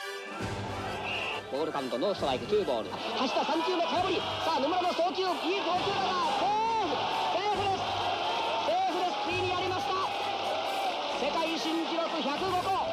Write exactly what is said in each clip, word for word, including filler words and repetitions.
ボールカウントノーストライクツーボール。走ったさん球目空振り。さあ野村の送球、いい送球だがセーフ、セーフです。セーフです。ついにやりました。世界新記録ひゃくごこ。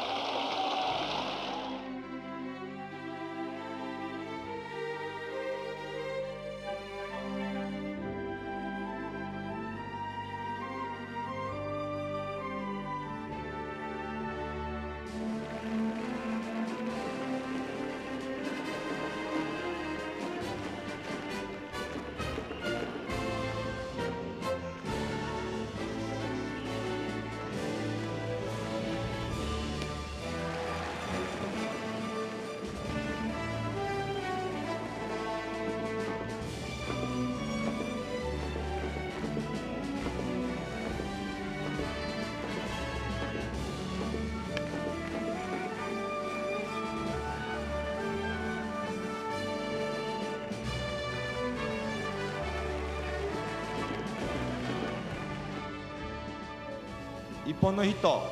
いっぽんのヒット、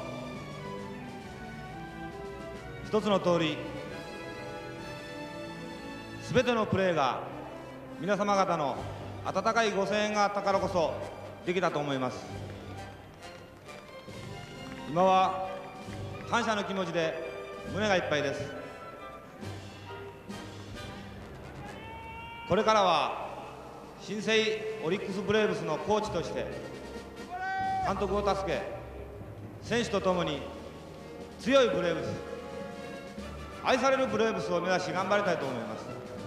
一つの通り、すべてのプレーが皆様方の温かいご声援があったからこそできたと思います。今は感謝の気持ちで胸がいっぱいです。これからは新生オリックスブレーブスのコーチとして監督を助け、選手とともに強いブレーブス、愛されるブレーブスを目指し頑張りたいと思います。